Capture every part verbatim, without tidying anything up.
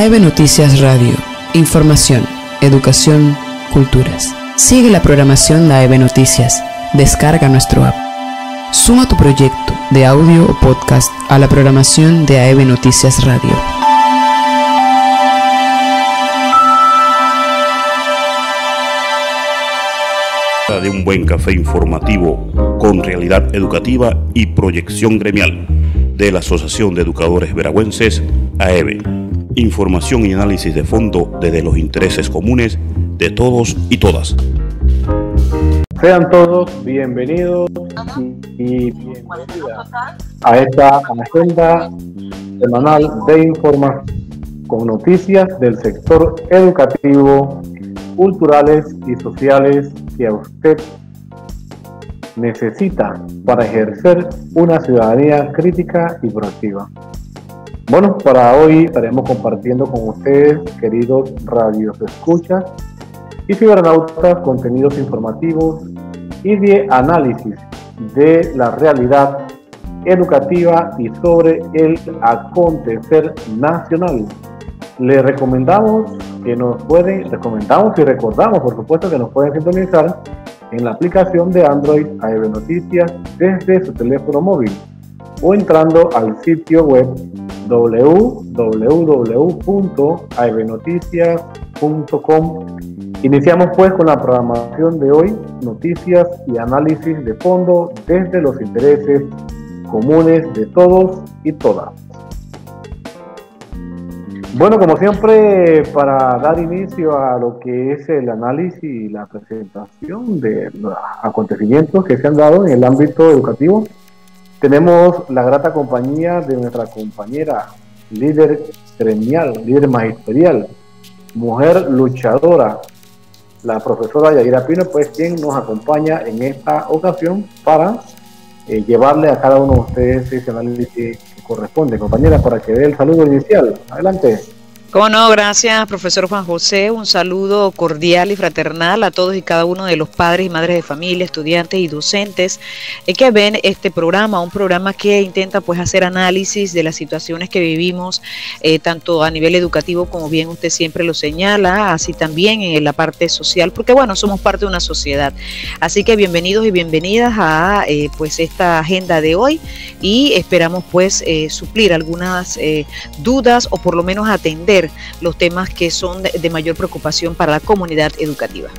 A E B Noticias Radio. Información, educación, culturas. Sigue la programación de A E B Noticias. Descarga nuestro app. Suma tu proyecto de audio o podcast a la programación de A E B Noticias Radio. De un buen café informativo con realidad educativa y proyección gremial de la Asociación de Educadores Veragüenses, A E B. Información y análisis de fondo desde los intereses comunes de todos y todas. Sean todos bienvenidos y bienvenidas a esta agenda semanal de información con noticias del sector educativo, culturales y sociales que a usted necesita para ejercer una ciudadanía crítica y proactiva. Bueno, para hoy estaremos compartiendo con ustedes, queridos radios escuchas y cibernautas, contenidos informativos y de análisis de la realidad educativa y sobre el acontecer nacional. Les recomendamos que nos pueden, recomendamos y recordamos, por supuesto, que nos pueden sintonizar en la aplicación de Android A E B Noticias desde su teléfono móvil o entrando al sitio web doble u doble u doble u punto a e be noticias punto com. Iniciamos pues con la programación de hoy, noticias y análisis de fondo desde los intereses comunes de todos y todas. Bueno, como siempre, para dar inicio a lo que es el análisis y la presentación de los acontecimientos que se han dado en el ámbito educativo, tenemos la grata compañía de nuestra compañera, líder gremial, líder magisterial, mujer luchadora, la profesora Yaira Pino, pues quien nos acompaña en esta ocasión para eh, llevarle a cada uno de ustedes ese análisis que corresponde. Compañera, para que dé el saludo inicial. Adelante. Cómo no, gracias, profesor Juan José. Un saludo cordial y fraternal a todos y cada uno de los padres y madres de familia, estudiantes y docentes eh, que ven este programa, un programa que intenta pues hacer análisis de las situaciones que vivimos, eh, tanto a nivel educativo como bien usted siempre lo señala, así también en la parte social, porque bueno, somos parte de una sociedad. Así que bienvenidos y bienvenidas a eh, pues esta agenda de hoy y esperamos pues eh, suplir algunas eh, dudas o por lo menos atender los temas que son de, de mayor preocupación para la comunidad educativa.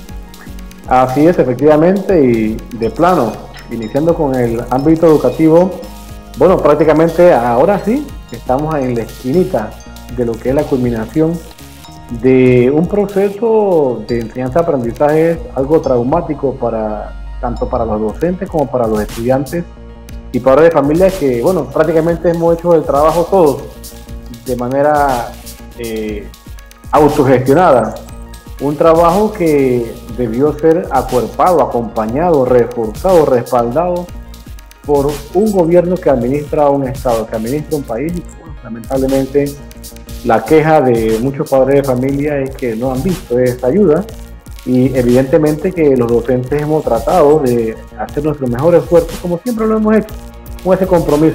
Así es, efectivamente, y de plano, iniciando con el ámbito educativo, bueno, prácticamente ahora sí, estamos en la esquinita de lo que es la culminación de un proceso de enseñanza-aprendizaje algo traumático para tanto para los docentes como para los estudiantes y padres de familia que, bueno, prácticamente hemos hecho el trabajo todos de manera Eh, autogestionada, un trabajo que debió ser acuerpado, acompañado, reforzado, respaldado por un gobierno que administra un estado, que administra un país. Bueno, lamentablemente la queja de muchos padres de familia es que no han visto esta ayuda y evidentemente que los docentes hemos tratado de hacer nuestro mejor esfuerzo, como siempre lo hemos hecho, con ese compromiso,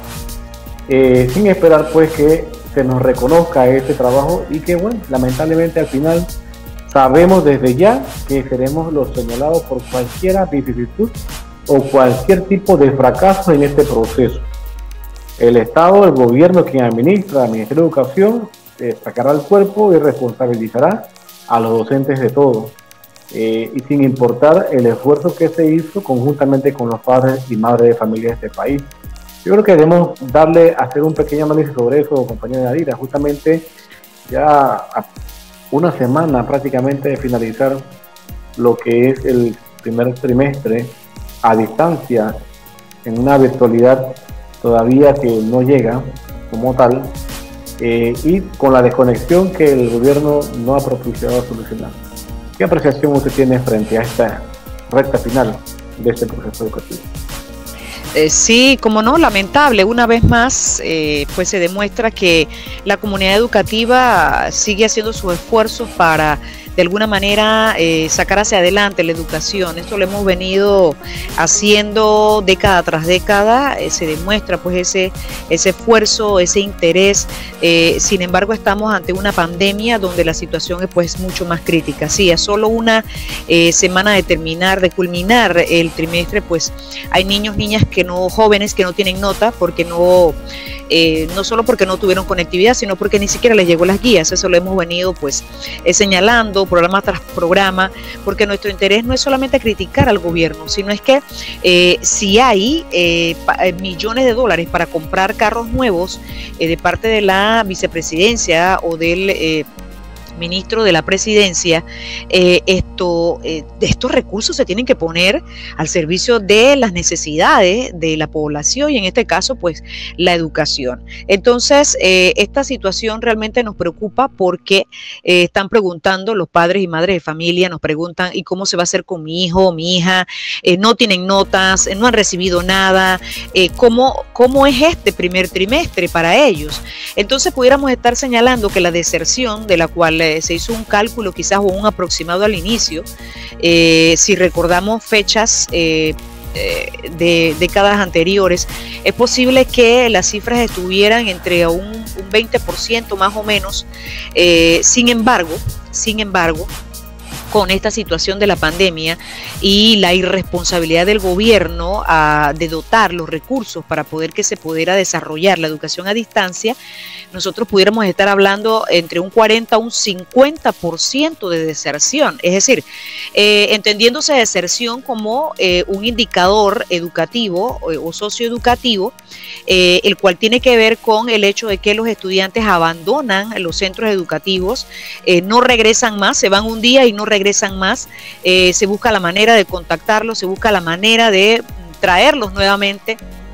eh, sin esperar pues que se nos reconozca este trabajo y que, bueno, lamentablemente al final sabemos desde ya que seremos los señalados por cualquier vicisitud o cualquier tipo de fracaso en este proceso. El Estado, el gobierno, quien administra el Ministerio de Educación, eh, sacará el cuerpo y responsabilizará a los docentes de todo, eh, y sin importar el esfuerzo que se hizo conjuntamente con los padres y madres de familia de este país. Yo creo que debemos darle, hacer un pequeño análisis sobre eso, compañera Yadira. Justamente ya a una semana prácticamente de finalizar lo que es el primer trimestre a distancia, en una virtualidad todavía que no llega como tal, eh, y con la desconexión que el gobierno no ha propiciado solucionar. ¿Qué apreciación usted tiene frente a esta recta final de este proceso educativo? Eh, sí, como no, lamentable. Una vez más, eh, pues se demuestra que la comunidad educativa sigue haciendo sus esfuerzos para de alguna manera eh, sacar hacia adelante la educación. Esto lo hemos venido haciendo década tras década, eh, se demuestra pues ese, ese esfuerzo, ese interés. Eh, sin embargo, estamos ante una pandemia donde la situación es pues mucho más crítica. Sí, a solo una eh, semana de terminar, de culminar el trimestre, pues hay niños, niñas que no, jóvenes que no tienen nota porque no, eh, no solo porque no tuvieron conectividad, sino porque ni siquiera les llegó las guías. Eso lo hemos venido pues eh, señalando programa tras programa, porque nuestro interés no es solamente criticar al gobierno, sino es que eh, si hay eh, pa, eh, millones de dólares para comprar carros nuevos eh, de parte de la vicepresidencia o del eh, ministro de la presidencia, eh, esto, eh, estos recursos se tienen que poner al servicio de las necesidades de la población y en este caso pues la educación. Entonces eh, esta situación realmente nos preocupa porque eh, están preguntando los padres y madres de familia, nos preguntan ¿y cómo se va a hacer con mi hijo o mi hija? Eh, no tienen notas, eh, no han recibido nada, eh, ¿cómo, ¿cómo es este primer trimestre para ellos? Entonces pudiéramos estar señalando que la deserción de la cual eh, se hizo un cálculo quizás o un aproximado al inicio, eh, si recordamos fechas eh, eh, de décadas anteriores, es posible que las cifras estuvieran entre un, un veinte por ciento más o menos. Eh, sin embargo, sin embargo, con esta situación de la pandemia y la irresponsabilidad del gobierno a, de dotar los recursos para poder que se pudiera desarrollar la educación a distancia, nosotros pudiéramos estar hablando entre un cuarenta a un cincuenta por ciento de deserción. Es decir, eh, entendiéndose deserción como eh, un indicador educativo o, o socioeducativo, eh, el cual tiene que ver con el hecho de que los estudiantes abandonan los centros educativos, eh, no regresan más, se van un día y no regresan regresan más, eh, se busca la manera de contactarlos, se busca la manera de traerlos nuevamente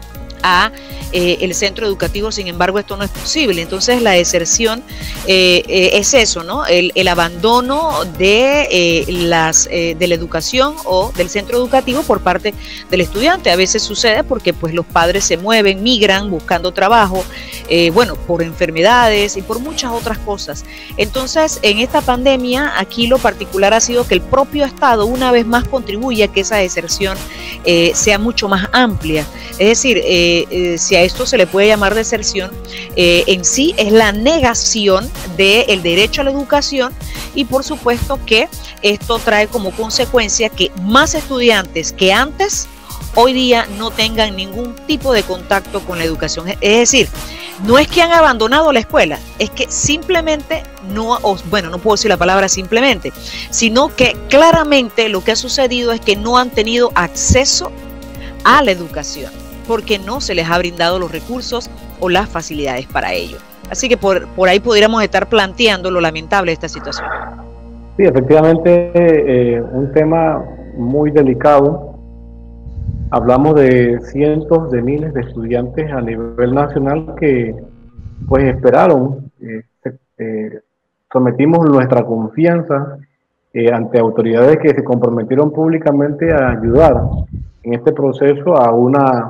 a eh, el centro educativo. Sin embargo, esto no es posible. Entonces la deserción eh, eh, es eso, ¿no? El, el abandono de, eh, las, eh, de la educación o del centro educativo por parte del estudiante. A veces sucede porque pues los padres se mueven, migran buscando trabajo, eh, bueno, por enfermedades y por muchas otras cosas. Entonces, en esta pandemia, aquí lo particular ha sido que el propio Estado una vez más contribuye a que esa deserción eh, sea mucho más amplia. Es decir, eh, eh, si a esto se le puede llamar deserción, eh, en sí es la negación del derecho a la educación y por supuesto que esto trae como consecuencia que más estudiantes que antes hoy día no tengan ningún tipo de contacto con la educación. Es decir, no es que han abandonado la escuela, es que simplemente no, o, bueno, no puedo decir la palabra simplemente, sino que claramente lo que ha sucedido es que no han tenido acceso a la educación, porque no se les ha brindado los recursos o las facilidades para ello. Así que por, por ahí pudiéramos estar planteando lo lamentable de esta situación. Sí, efectivamente, eh, un tema muy delicado. Hablamos de cientos de miles de estudiantes a nivel nacional que pues esperaron, eh, eh, sometimos nuestra confianza eh, ante autoridades que se comprometieron públicamente a ayudar en este proceso a una,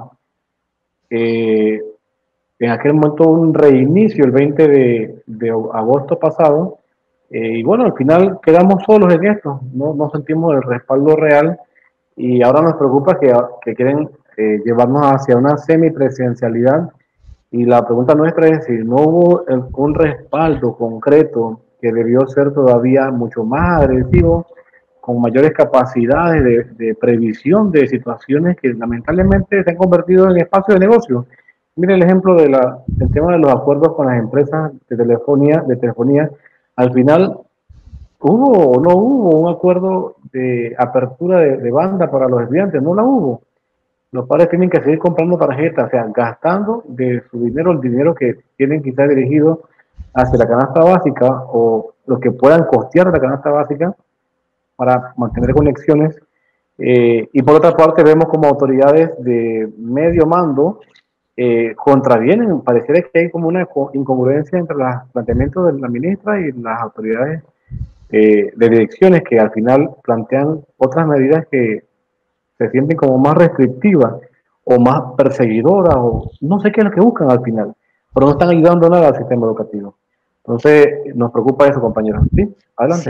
eh, en aquel momento un reinicio el veinte de agosto pasado, eh, y bueno, al final quedamos solos en esto, no, no sentimos el respaldo real y ahora nos preocupa que, que quieren eh, llevarnos hacia una semipresidencialidad y la pregunta nuestra es si no hubo el, un respaldo concreto que debió ser todavía mucho más agresivo, con mayores capacidades de, de previsión de situaciones que lamentablemente se han convertido en espacios de negocio. Mire el ejemplo de la, del tema de los acuerdos con las empresas de telefonía, de telefonía. Al final, ¿hubo o no hubo un acuerdo de apertura de, de banda para los estudiantes? No la hubo. Los padres tienen que seguir comprando tarjetas, o sea, gastando de su dinero, el dinero que tienen quizás dirigido hacia la canasta básica o los que puedan costear la canasta básica para mantener conexiones. Eh, y por otra parte vemos como autoridades de medio mando eh, contravienen. Pareciera que hay como una incongruencia entre los planteamientos de la ministra y las autoridades eh, de direcciones que al final plantean otras medidas que se sienten como más restrictivas o más perseguidoras o no sé qué es lo que buscan al final, pero no están ayudando nada al sistema educativo. Entonces nos preocupa eso, compañeros. ¿Sí? Adelante. Sí.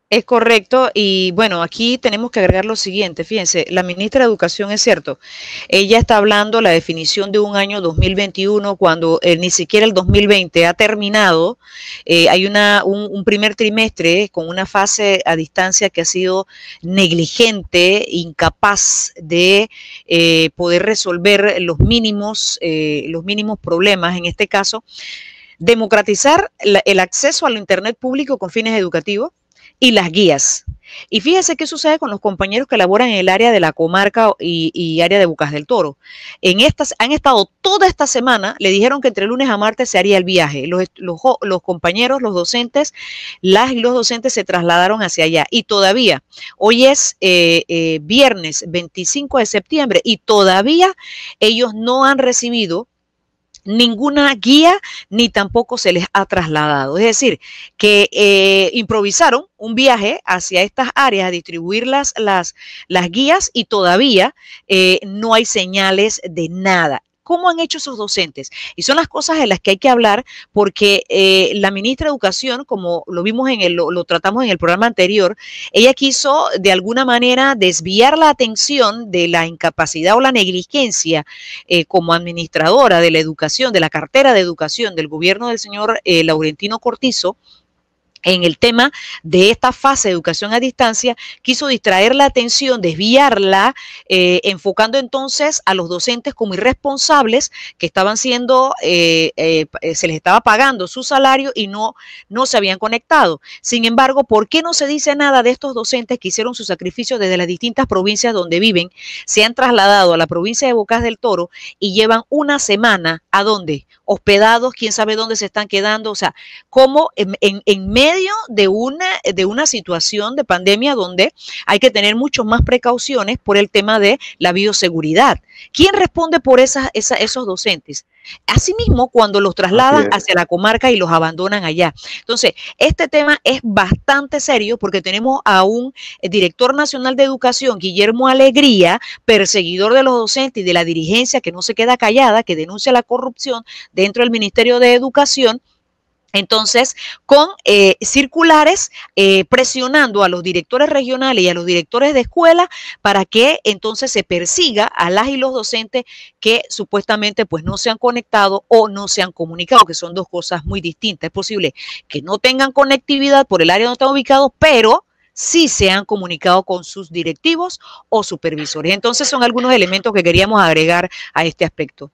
Es correcto, y bueno, aquí tenemos que agregar lo siguiente, fíjense, la ministra de Educación es cierto, ella está hablando la definición de un año dos mil veintiuno cuando eh, ni siquiera el dos mil veinte ha terminado, eh, hay una, un, un primer trimestre con una fase a distancia que ha sido negligente, incapaz de eh, poder resolver los mínimos, eh, los mínimos problemas, en este caso, democratizar la, el acceso al Internet público con fines educativos, y las guías. Y fíjese qué sucede con los compañeros que laboran en el área de la comarca y, y área de Bocas del Toro. En estas, han estado toda esta semana, le dijeron que entre lunes a martes se haría el viaje. Los, los, los compañeros, los docentes, las y los docentes se trasladaron hacia allá. Y todavía, hoy es eh, eh, viernes veinticinco de septiembre y todavía ellos no han recibido ninguna guía ni tampoco se les ha trasladado. Es decir, que eh, improvisaron un viaje hacia estas áreas a distribuir las, las, las guías y todavía eh, no hay señales de nada. ¿Cómo han hecho esos docentes? Y son las cosas en las que hay que hablar porque eh, la ministra de Educación, como lo vimos en el, lo, lo tratamos en el programa anterior, ella quiso de alguna manera desviar la atención de la incapacidad o la negligencia eh, como administradora de la educación, de la cartera de educación del gobierno del señor eh, Laurentino Cortizo, en el tema de esta fase de educación a distancia, quiso distraer la atención, desviarla, eh, enfocando entonces a los docentes como irresponsables que estaban siendo, eh, eh, se les estaba pagando su salario y no, no se habían conectado. Sin embargo, ¿por qué no se dice nada de estos docentes que hicieron su sacrificio desde las distintas provincias donde viven, se han trasladado a la provincia de Bocas del Toro y llevan una semana, ¿a dónde? Hospedados, quién sabe dónde se están quedando, o sea, como en, en, en medio de una, de una situación de pandemia donde hay que tener mucho más precauciones por el tema de la bioseguridad. ¿Quién responde por esas, esa, esos docentes? Asimismo, cuando los trasladan hacia la comarca y los abandonan allá. Entonces, este tema es bastante serio porque tenemos a un director nacional de educación, Guillermo Alegría, perseguidor de los docentes y de la dirigencia que no se queda callada, que denuncia la corrupción dentro del Ministerio de Educación. Entonces, con eh, circulares eh, presionando a los directores regionales y a los directores de escuela para que entonces se persiga a las y los docentes que supuestamente pues no se han conectado o no se han comunicado, que son dos cosas muy distintas. Es posible que no tengan conectividad por el área donde están ubicados, pero sí se han comunicado con sus directivos o supervisores. Entonces, son algunos elementos que queríamos agregar a este aspecto.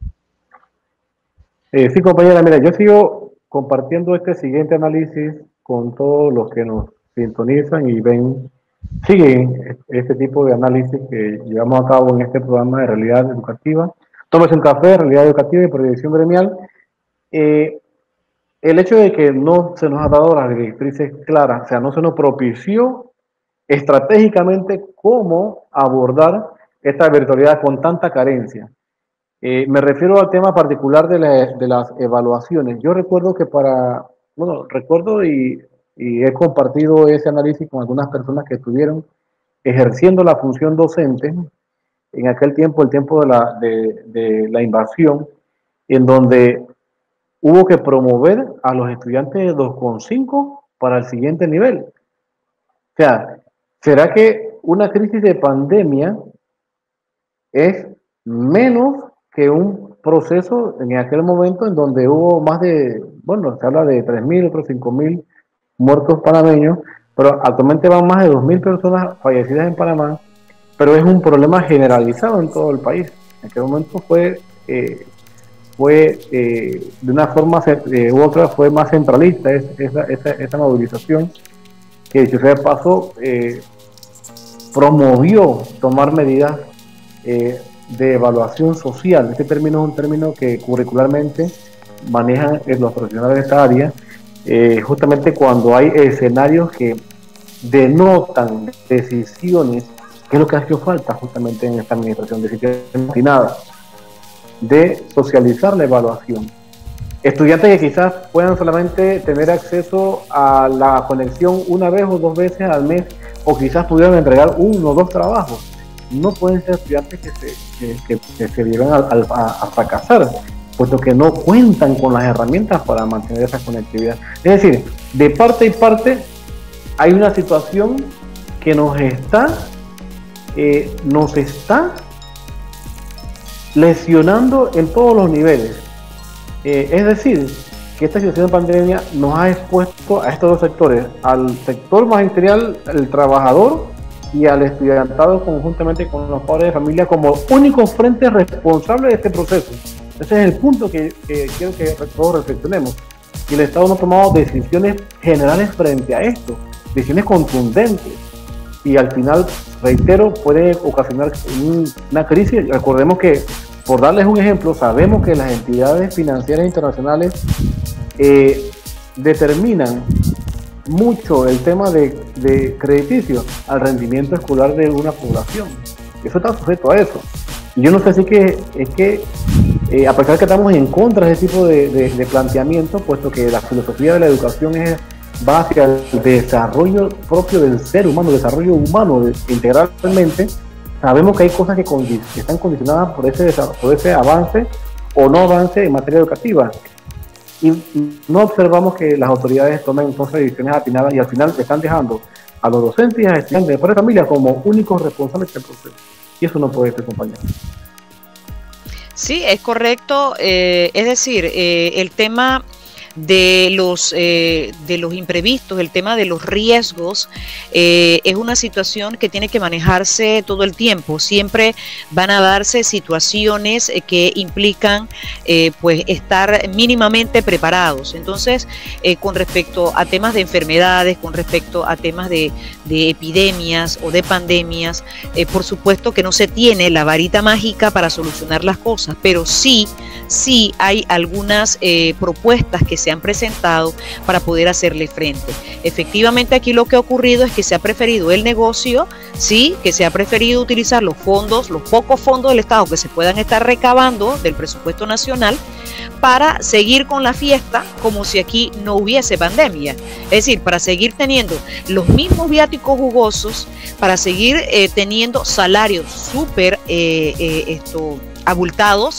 Eh, sí, compañera, mira, yo sigo compartiendo este siguiente análisis con todos los que nos sintonizan y ven, siguen este tipo de análisis que llevamos a cabo en este programa de realidad educativa. Tómese un café, realidad educativa y proyección gremial. Eh, el hecho de que no se nos ha dado las directrices claras, o sea, no se nos propició estratégicamente cómo abordar esta virtualidad con tanta carencia. Eh, me refiero al tema particular de, la, de las evaluaciones. Yo recuerdo que para, bueno, recuerdo y, y he compartido ese análisis con algunas personas que estuvieron ejerciendo la función docente en aquel tiempo, el tiempo de la, de, de la invasión, en donde hubo que promover a los estudiantes de dos coma cinco para el siguiente nivel. O sea, ¿será que una crisis de pandemia es menos que un proceso en aquel momento en donde hubo más de, bueno, se habla de tres mil, otros cinco mil muertos panameños, pero actualmente van más de dos mil personas fallecidas en Panamá, pero es un problema generalizado en todo el país. En aquel momento fue, eh, fue eh, de una forma eh, u otra, fue más centralista es, esa, esa, esa movilización que, dicho sea de paso, eh, promovió tomar medidas eh, de evaluación social. Este término es un término que curricularmente manejan los profesionales de esta área, eh, justamente cuando hay escenarios que denotan decisiones, que es lo que ha hecho falta justamente en esta administración, decisiones destinadas de socializar la evaluación. Estudiantes que quizás puedan solamente tener acceso a la conexión una vez o dos veces al mes, o quizás pudieran entregar uno o dos trabajos. No pueden ser estudiantes que se, que, que, que se lleven a, a, a fracasar, puesto que no cuentan con las herramientas para mantener esa conectividad. Es decir, de parte y parte hay una situación que nos está, eh, nos está lesionando en todos los niveles. Eh, es decir, que esta situación de pandemia nos ha expuesto a estos dos sectores, al sector magisterial, el trabajador, y al estudiantado conjuntamente con los padres de familia como únicos frentes responsables de este proceso. Ese es el punto que, que quiero que todos reflexionemos. Y el Estado no ha tomado decisiones generales frente a esto, decisiones contundentes. Y al final, reitero, puede ocasionar un, una crisis. Recordemos que, por darles un ejemplo, sabemos que las entidades financieras internacionales eh, determinan mucho el tema de, de crediticio al rendimiento escolar de una población. Eso está sujeto a eso. Y yo no sé si que, es que, eh, a pesar de que estamos en contra de ese tipo de, de, de planteamiento, puesto que la filosofía de la educación es va hacia el desarrollo propio del ser humano, el desarrollo humano de, integralmente, sabemos que hay cosas que, condi que están condicionadas por ese, por ese avance o no avance en materia educativa. Y no observamos que las autoridades tomen entonces decisiones atinadas y al final están dejando a los docentes y a los estudiantes de padres de familia como únicos responsables del proceso. Y eso no puede ser, compañero. Sí, es correcto. Eh, es decir, eh, el tema de los eh, de los imprevistos, el tema de los riesgos, eh, es una situación que tiene que manejarse todo el tiempo. Siempre van a darse situaciones eh, que implican eh, pues estar mínimamente preparados. Entonces, eh, con respecto a temas de enfermedades, con respecto a temas de, de epidemias o de pandemias, eh, por supuesto que no se tiene la varita mágica para solucionar las cosas, pero sí, sí hay algunas eh, propuestas que se han presentado para poder hacerle frente. Efectivamente, aquí lo que ha ocurrido es que se ha preferido el negocio, sí, que se ha preferido utilizar los fondos, los pocos fondos del Estado que se puedan estar recabando del presupuesto nacional para seguir con la fiesta como si aquí no hubiese pandemia. Es decir, para seguir teniendo los mismos viáticos jugosos, para seguir eh, teniendo salarios súper eh, eh, esto, abultados,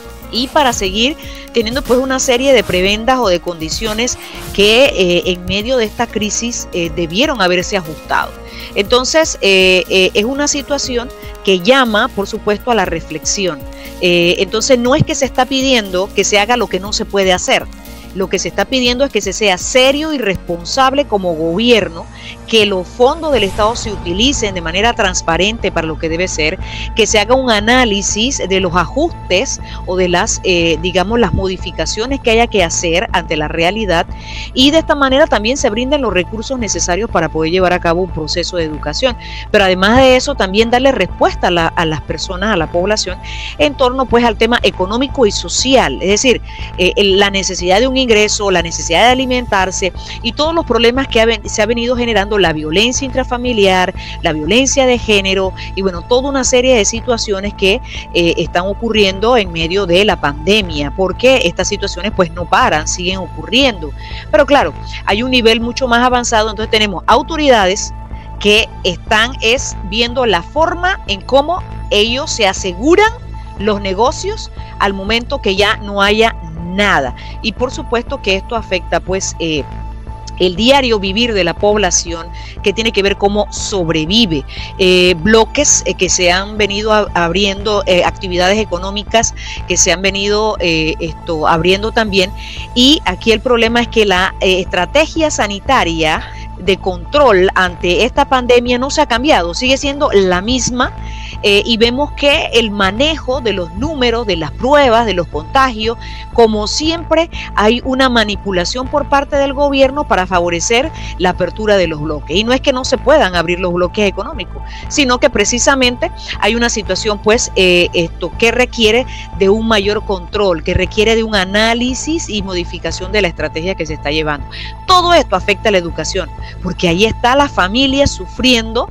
y para seguir teniendo pues una serie de prebendas o de condiciones que eh, en medio de esta crisis eh, debieron haberse ajustado. Entonces eh, eh, es una situación que llama por supuesto a la reflexión. Eh, entonces no es que se está pidiendo que se haga lo que no se puede hacer. Lo que se está pidiendo es que se sea serio y responsable como gobierno, que los fondos del Estado se utilicen de manera transparente para lo que debe ser, que se haga un análisis de los ajustes o de las, eh, digamos, las modificaciones que haya que hacer ante la realidad, y de esta manera también se brinden los recursos necesarios para poder llevar a cabo un proceso de educación. Pero además de eso, también darle respuesta a, la, a las personas, a la población, en torno pues al tema económico y social, es decir, eh, la necesidad de un ingreso, la necesidad de alimentarse y todos los problemas que ha, se ha venido generando, la violencia intrafamiliar, la violencia de género y bueno, toda una serie de situaciones que eh, están ocurriendo en medio de la pandemia, porque estas situaciones pues no paran, siguen ocurriendo. Pero claro, hay un nivel mucho más avanzado, entonces tenemos autoridades que están es viendo la forma en cómo ellos se aseguran los negocios al momento que ya no haya nada. Y por supuesto que esto afecta pues eh, el diario vivir de la población, que tiene que ver cómo sobrevive. Eh, bloques eh, que se han venido a, abriendo, eh, actividades económicas que se han venido eh, esto, abriendo también. Y aquí el problema es que la eh, estrategia sanitaria de control ante esta pandemia no se ha cambiado, sigue siendo la misma. Eh, y vemos que el manejo de los números, de las pruebas, de los contagios, como siempre hay una manipulación por parte del gobierno para favorecer la apertura de los bloques. Y no es que no se puedan abrir los bloques económicos, sino que precisamente hay una situación pues eh, esto que requiere de un mayor control, que requiere de un análisis y modificación de la estrategia que se está llevando. Todo esto afecta a la educación, porque ahí está la familia sufriendo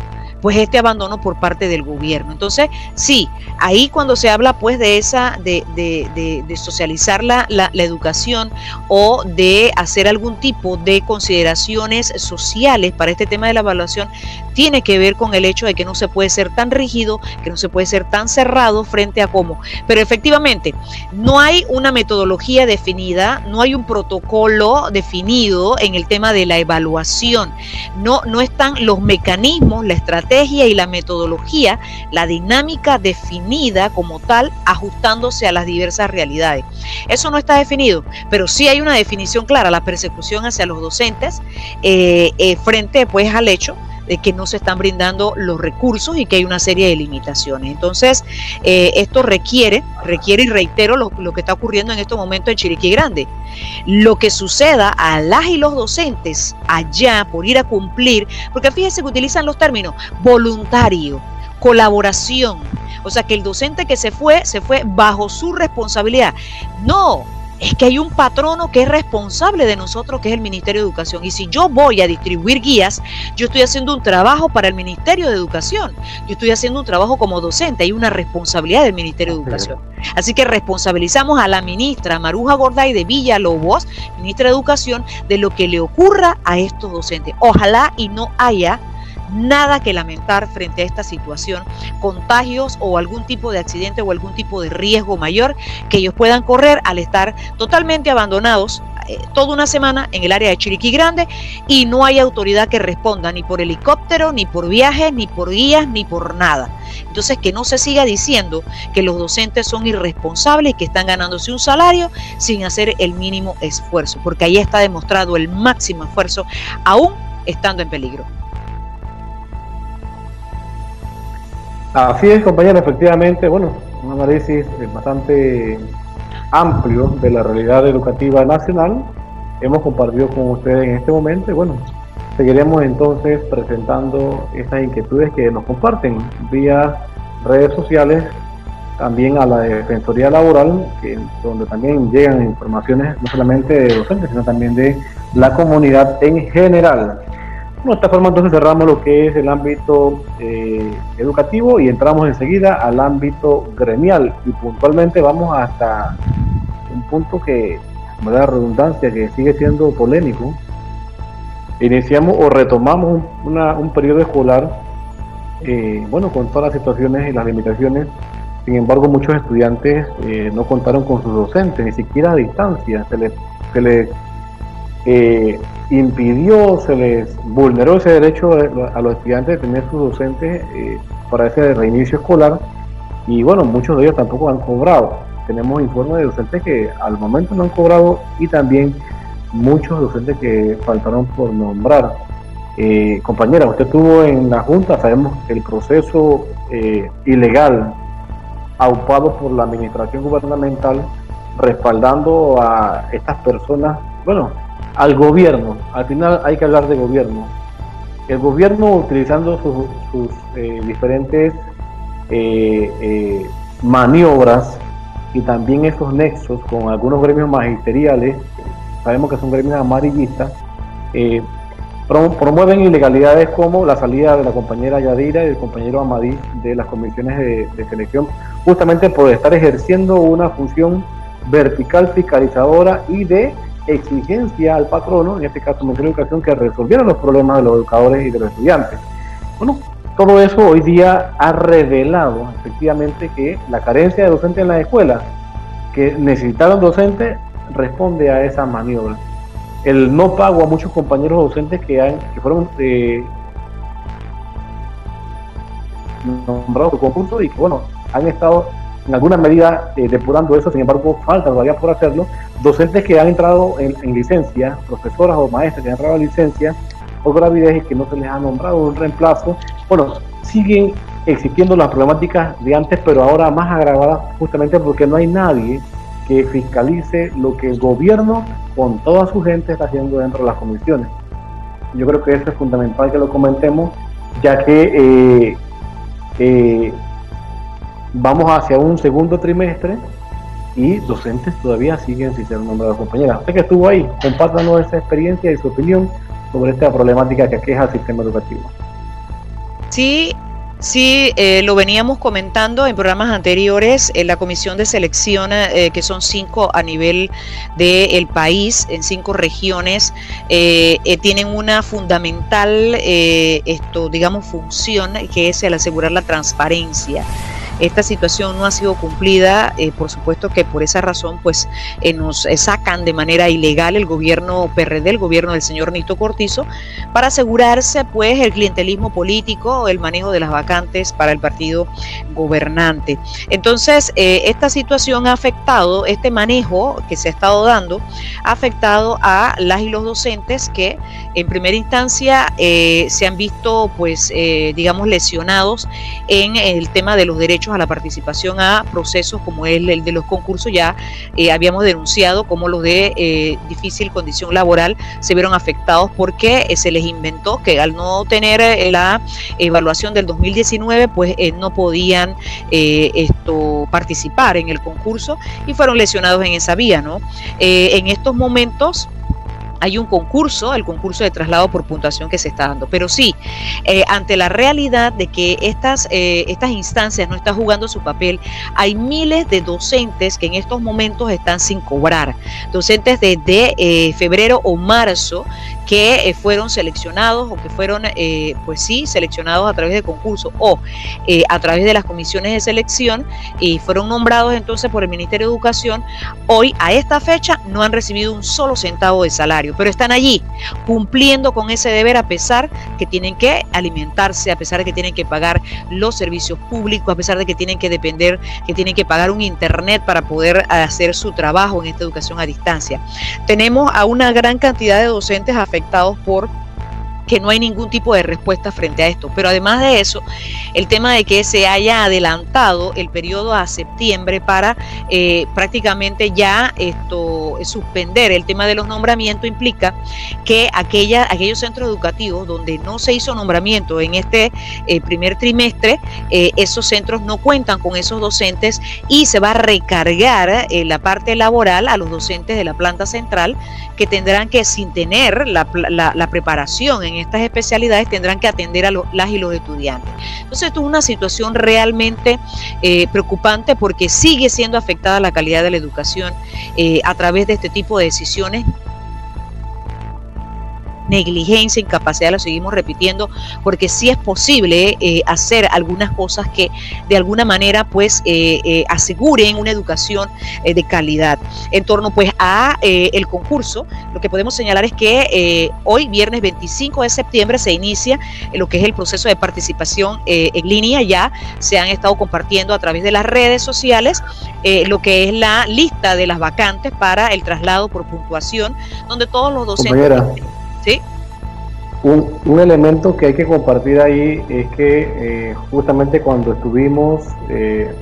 pues este abandono por parte del gobierno. Entonces, sí, ahí cuando se habla pues de esa, de, de, de, de socializar la, la, la educación o de hacer algún tipo de consideraciones sociales para este tema de la evaluación, tiene que ver con el hecho de que no se puede ser tan rígido, que no se puede ser tan cerrado frente a cómo. Pero efectivamente, no hay una metodología definida, no hay un protocolo definido en el tema de la evaluación. No, no están los mecanismos, la estrategia y la metodología, la dinámica definida como tal, ajustándose a las diversas realidades. Eso no está definido, pero sí hay una definición clara, la persecución hacia los docentes eh, eh, frente pues al hecho de que no se están brindando los recursos y que hay una serie de limitaciones. Entonces, eh, esto requiere, requiere y reitero lo, lo que está ocurriendo en estos momentos en Chiriquí Grande. Lo que suceda a las y los docentes allá por ir a cumplir, porque fíjense que utilizan los términos voluntario, colaboración, o sea que el docente que se fue, se fue bajo su responsabilidad. No, es que hay un patrono que es responsable de nosotros, que es el Ministerio de Educación. Y si yo voy a distribuir guías, yo estoy haciendo un trabajo para el Ministerio de Educación. Yo estoy haciendo un trabajo como docente. Hay una responsabilidad del Ministerio de Educación. Así que responsabilizamos a la ministra Maruja Gorday de Villalobos, ministra de Educación, de lo que le ocurra a estos docentes. Ojalá y no haya nada que lamentar frente a esta situación, contagios o algún tipo de accidente o algún tipo de riesgo mayor que ellos puedan correr al estar totalmente abandonados eh, toda una semana en el área de Chiriquí Grande y no hay autoridad que responda ni por helicóptero, ni por viajes, ni por guías, ni por nada. Entonces que no se siga diciendo que los docentes son irresponsables y que están ganándose un salario sin hacer el mínimo esfuerzo, porque ahí está demostrado el máximo esfuerzo aún estando en peligro. Así es, compañero, efectivamente, bueno, un análisis bastante amplio de la realidad educativa nacional hemos compartido con ustedes en este momento y bueno, seguiremos entonces presentando estas inquietudes que nos comparten vía redes sociales, también a la Defensoría Laboral, que, donde también llegan informaciones no solamente de docentes, sino también de la comunidad en general. De esta forma entonces cerramos lo que es el ámbito eh, educativo y entramos enseguida al ámbito gremial y puntualmente vamos hasta un punto que me da redundancia, que sigue siendo polémico. Iniciamos o retomamos un, una, un periodo escolar eh, bueno, con todas las situaciones y las limitaciones. Sin embargo, muchos estudiantes eh, no contaron con sus docentes, ni siquiera a distancia. Se les, se les eh, impidió, se les vulneró ese derecho a los estudiantes de tener sus docentes eh, para ese reinicio escolar y bueno, muchos de ellos tampoco han cobrado. Tenemos informes de docentes que al momento no han cobrado y también muchos docentes que faltaron por nombrar. Eh, compañera, usted estuvo en la Junta, sabemos que el proceso eh, ilegal aupado por la administración gubernamental respaldando a estas personas, bueno, al gobierno, al final hay que hablar de gobierno. El gobierno utilizando sus, sus eh, diferentes eh, eh, maniobras y también esos nexos con algunos gremios magisteriales, sabemos que son gremios amarillistas, eh, promueven ilegalidades como la salida de la compañera Yadira y del compañero Amadí de las comisiones de, de selección, justamente por estar ejerciendo una función vertical fiscalizadora y de exigencia al patrono, en este caso el Ministerio de Educación, que resolviera los problemas de los educadores y de los estudiantes. Bueno, todo eso hoy día ha revelado efectivamente que la carencia de docentes en las escuelas, que necesitaron docentes, responde a esa maniobra. El no pago a muchos compañeros docentes que, han, que fueron eh, nombrados por concurso y que bueno, han estado en alguna medida eh, depurando eso, sin embargo falta todavía por hacerlo, docentes que han entrado en, en licencia, profesoras o maestras que han entrado en licencia por gravidez y que no se les ha nombrado un reemplazo. Bueno, siguen existiendo las problemáticas de antes, pero ahora más agravadas justamente porque no hay nadie que fiscalice lo que el gobierno con toda su gente está haciendo dentro de las comisiones. Yo creo que eso es fundamental que lo comentemos, ya que eh, eh, vamos hacia un segundo trimestre y docentes todavía siguen sin ser nombrados. Compañeras, usted que estuvo ahí, compártanos esa experiencia y su opinión sobre esta problemática que aqueja al sistema educativo. Sí, sí, eh, lo veníamos comentando en programas anteriores, en la comisión de selección, eh, que son cinco a nivel del país, en cinco regiones, eh, eh, tienen una fundamental, eh, esto, digamos, función, que es el asegurar la transparencia. Esta situación no ha sido cumplida, eh, por supuesto que por esa razón pues eh, nos eh, sacan de manera ilegal el gobierno P R D, el gobierno del señor Nito Cortizo, para asegurarse pues el clientelismo político, el manejo de las vacantes para el partido gobernante. Entonces eh, esta situación ha afectado, este manejo que se ha estado dando, ha afectado a las y los docentes que en primera instancia eh, se han visto pues eh, digamos lesionados en el tema de los derechos a la participación a procesos como el, el de los concursos. Ya eh, habíamos denunciado cómo los de eh, difícil condición laboral se vieron afectados porque eh, se les inventó que al no tener eh, la evaluación del dos mil diecinueve pues eh, no podían eh, esto participar en el concurso y fueron lesionados en esa vía, ¿no? Eh, en estos momentos hay un concurso, el concurso de traslado por puntuación que se está dando, pero sí, eh, ante la realidad de que estas, eh, estas instancias no están jugando su papel, hay miles de docentes que en estos momentos están sin cobrar, docentes desde eh, febrero o marzo que eh, fueron seleccionados o que fueron, eh, pues sí, seleccionados a través de concurso o eh, a través de las comisiones de selección y fueron nombrados entonces por el Ministerio de Educación. Hoy, a esta fecha, no han recibido un solo centavo de salario, pero están allí cumpliendo con ese deber a pesar que tienen que alimentarse, a pesar de que tienen que pagar los servicios públicos, a pesar de que tienen que depender, que tienen que pagar un internet para poder hacer su trabajo en esta educación a distancia. Tenemos a una gran cantidad de docentes afectados por que no hay ningún tipo de respuesta frente a esto, pero además de eso, el tema de que se haya adelantado el periodo a septiembre para eh, prácticamente ya esto suspender el tema de los nombramientos implica que aquella, aquellos centros educativos donde no se hizo nombramiento en este eh, primer trimestre, eh, esos centros no cuentan con esos docentes y se va a recargar eh, la parte laboral a los docentes de la planta central que tendrán que, sin tener la, la, la preparación en estas especialidades, tendrán que atender a los, las y los estudiantes. Entonces esto es una situación realmente eh, preocupante porque sigue siendo afectada la calidad de la educación eh, a través de este tipo de decisiones. Negligencia, incapacidad, lo seguimos repitiendo, porque sí es posible eh, hacer algunas cosas que de alguna manera pues eh, eh, aseguren una educación eh, de calidad. En torno pues a eh, el concurso, lo que podemos señalar es que eh, hoy, viernes veinticinco de septiembre, se inicia eh, lo que es el proceso de participación eh, en línea. Ya se han estado compartiendo a través de las redes sociales eh, lo que es la lista de las vacantes para el traslado por puntuación, donde todos los docentes... Compañera. ¿Sí? Un, un elemento que hay que compartir ahí es que eh, justamente cuando estuvimos eh,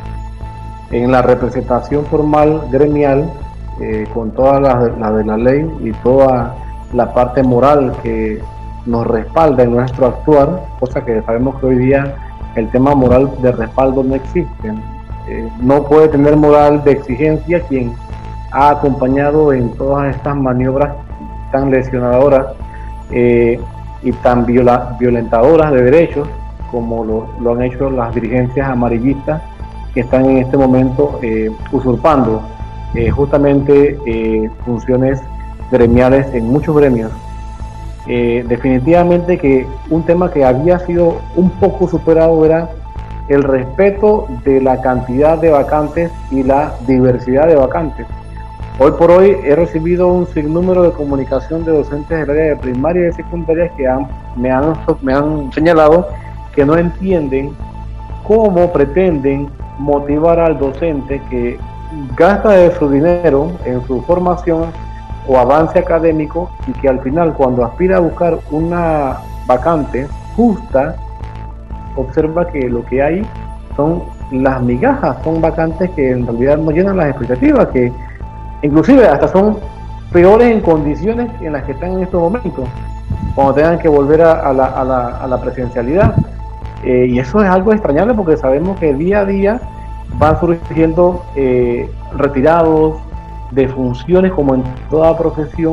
en la representación formal gremial, eh, con toda la, la de la ley y toda la parte moral que nos respalda en nuestro actuar, cosa que sabemos que hoy día el tema moral de respaldo no existe. Eh, no puede tener moral de exigencia quien ha acompañado en todas estas maniobras tan lesionadoras eh, y tan viola, violentadoras de derechos como lo, lo han hecho las dirigencias amarillistas que están en este momento eh, usurpando eh, justamente eh, funciones gremiales en muchos gremios. Eh, definitivamente que un tema que había sido un poco superado era el respeto de la cantidad de vacantes y la diversidad de vacantes. Hoy por hoy he recibido un sinnúmero de comunicación de docentes del área de primaria y de secundaria que han, me, han, me han señalado que no entienden cómo pretenden motivar al docente que gasta de su dinero en su formación o avance académico y que al final, cuando aspira a buscar una vacante justa, observa que lo que hay son las migajas, son vacantes que en realidad no llenan las expectativas, que inclusive hasta son peores en condiciones en las que están en estos momentos, cuando tengan que volver a, a, la, a, la, a la presencialidad. Eh, y eso es algo extrañable porque sabemos que día a día van surgiendo eh, retirados de funciones, como en toda profesión,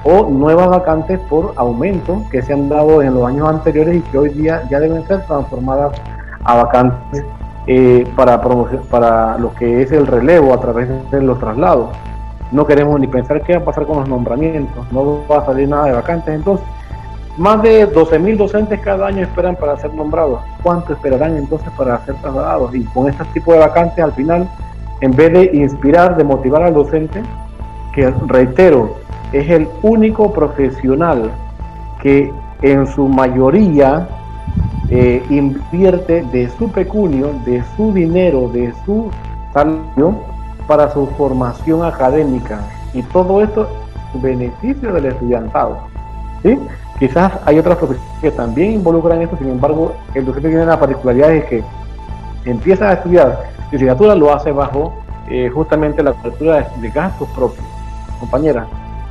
o nuevas vacantes por aumento que se han dado en los años anteriores y que hoy día ya deben ser transformadas a vacantes eh, para, para lo que es el relevo a través de los traslados. No queremos ni pensar qué va a pasar con los nombramientos, no va a salir nada de vacantes. Entonces, más de doce mil docentes cada año esperan para ser nombrados. ¿Cuánto esperarán entonces para ser trasladados? Y con este tipo de vacantes, al final, en vez de inspirar, de motivar al docente, que reitero, es el único profesional que en su mayoría eh, invierte de su pecunio, de su dinero, de su salario para su formación académica, y todo esto en beneficio del estudiantado, ¿sí? Quizás hay otras profesiones que también involucran esto, sin embargo, el docente tiene la particularidad de que empieza a estudiar licenciatura, lo hace bajo eh, justamente la cobertura de, de gastos propios. Compañera.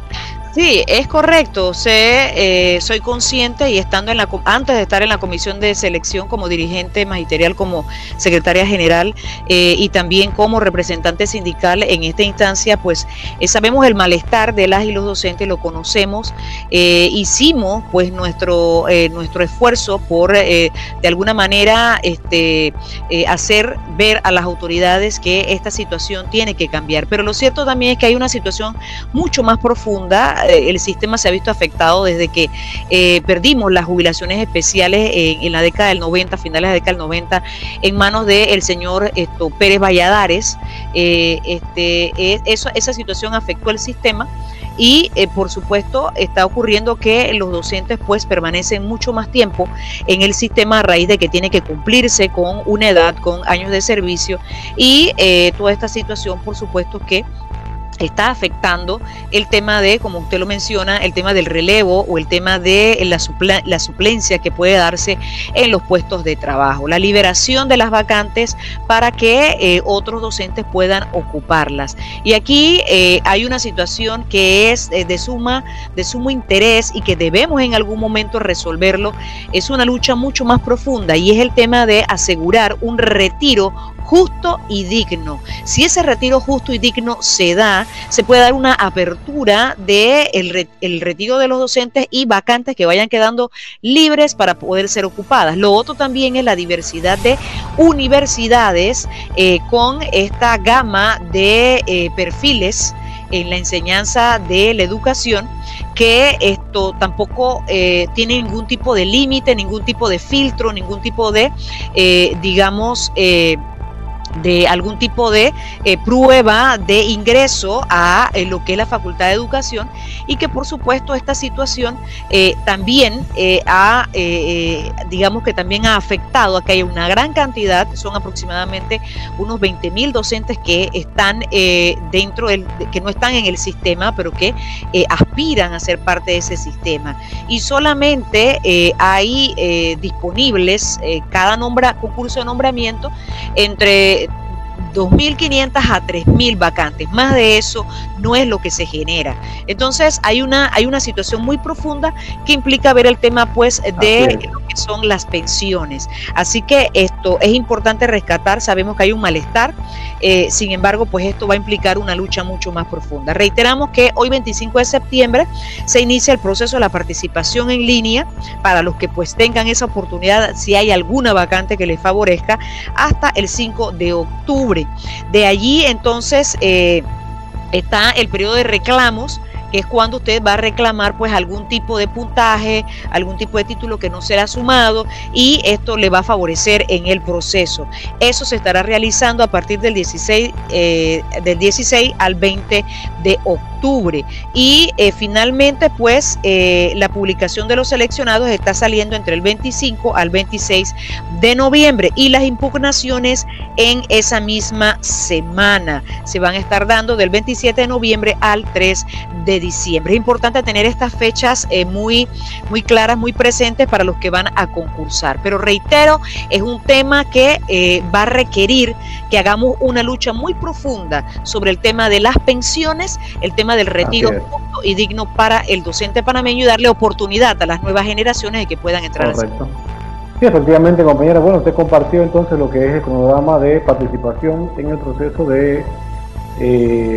Sí, es correcto. Sé, eh, soy consciente y estando en la antes de estar en la comisión de selección como dirigente magisterial, como secretaria general eh, y también como representante sindical en esta instancia, pues eh, sabemos el malestar de las y los docentes, lo conocemos. Eh, hicimos pues nuestro eh, nuestro esfuerzo por eh, de alguna manera este eh, hacer ver a las autoridades que esta situación tiene que cambiar. Pero lo cierto también es que hay una situación mucho más profunda. El sistema se ha visto afectado desde que eh, perdimos las jubilaciones especiales en, en la década del noventa, finales de la década del noventa, en manos del señor esto, Pérez Valladares. Eh, este, eh, eso, esa situación afectó el sistema y eh, por supuesto está ocurriendo que los docentes pues permanecen mucho más tiempo en el sistema a raíz de que tiene que cumplirse con una edad, con años de servicio y eh, toda esta situación por supuesto que está afectando el tema de, como usted lo menciona, el tema del relevo o el tema de la, supla, la suplencia que puede darse en los puestos de trabajo, la liberación de las vacantes para que eh, otros docentes puedan ocuparlas. Y aquí eh, hay una situación que es eh, de, suma, de sumo interés y que debemos en algún momento resolverlo. Es una lucha mucho más profunda y es el tema de asegurar un retiro justo y digno. Si ese retiro justo y digno se da, se puede dar una apertura de el, re, el retiro de los docentes y vacantes que vayan quedando libres para poder ser ocupadas. Lo otro también es la diversidad de universidades eh, con esta gama de eh, perfiles en la enseñanza de la educación, que esto tampoco eh, tiene ningún tipo de límite, ningún tipo de filtro, ningún tipo de, eh, digamos, eh, de algún tipo de eh, prueba de ingreso a eh, lo que es la Facultad de Educación y que por supuesto esta situación eh, también eh, ha, eh, digamos que también ha afectado a que haya una gran cantidad, son aproximadamente unos veinte mil docentes que están eh, dentro del, que no están en el sistema, pero que eh, aspiran a ser parte de ese sistema. Y solamente eh, hay eh, disponibles eh, cada nombra, concurso de nombramiento entre dos mil quinientas a tres mil vacantes, más de eso no es lo que se genera. Entonces hay una, hay una situación muy profunda que implica ver el tema pues de lo que son las pensiones. Así que esto es importante rescatar, sabemos que hay un malestar, eh, sin embargo pues esto va a implicar una lucha mucho más profunda. Reiteramos que hoy veinticinco de septiembre se inicia el proceso de la participación en línea para los que pues tengan esa oportunidad, si hay alguna vacante que les favorezca, hasta el cinco de octubre. De allí entonces eh, está el periodo de reclamos, que es cuando usted va a reclamar pues algún tipo de puntaje, algún tipo de título que no será sumado y esto le va a favorecer en el proceso. Eso se estará realizando a partir del dieciséis, eh, del dieciséis al veinte de octubre y eh, finalmente pues eh, la publicación de los seleccionados está saliendo entre el veinticinco al veintiséis de noviembre y las impugnaciones en esa misma semana se van a estar dando del veintisiete de noviembre al tres de diciembre. Es importante tener estas fechas eh, muy, muy claras, muy presentes para los que van a concursar. Pero reitero, es un tema que eh, va a requerir que hagamos una lucha muy profunda sobre el tema de las pensiones, el tema del retiro justo y digno para el docente panameño y darle oportunidad a las nuevas generaciones de que puedan entrar. Correcto. Sí, efectivamente, compañera. Bueno, usted compartió entonces lo que es el cronograma de participación en el proceso de eh,